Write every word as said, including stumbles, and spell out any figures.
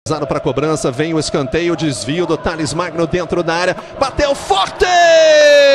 Para a cobrança, vem o escanteio, desvio do Thales Magno dentro da área, bateu forte!